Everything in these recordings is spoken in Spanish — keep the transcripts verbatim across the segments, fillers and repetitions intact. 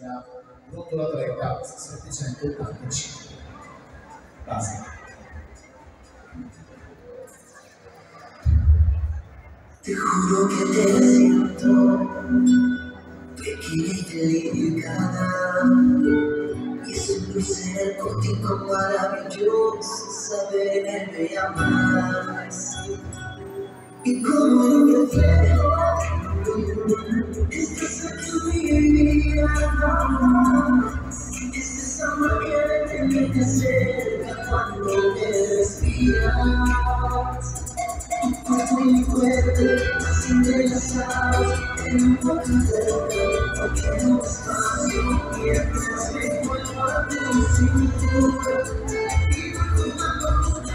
che ha rotto la trenta settecentottantacinque. Basta. Te juro que te siento, que quieres delicada, y es un placer contigo maravilloso saber que me amas. Y como en un reflejo, estás aquí en mi vida. Es esa magia que me acerca cuando me respiras. Con mi cuerpo entrelazados en un poquito porque no espacio mientras me vuelvo a tu cintura y bajo cuando tu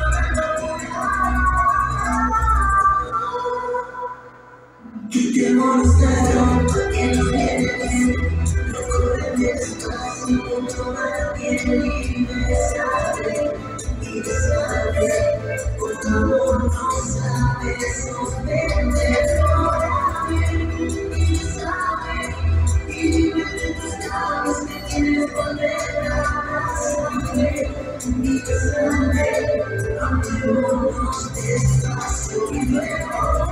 que te molestaron que no viene bien recorre mi espacio con toda la piel y besaré y besaré por tu amor no sabes nos vende ahora bien y besaré y dime de tus labios que quieres volver a abrazarme y besaré aunque no nos despacio y luego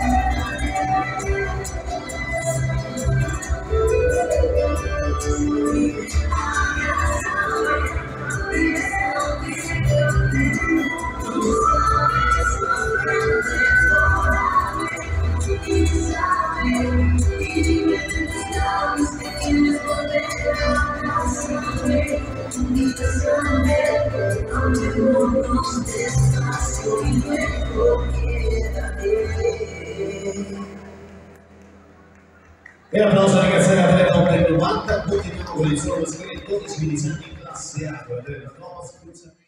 E un applauso ragazzi alla Telecom del novanta, voti con il solo dodici milioni in classe A,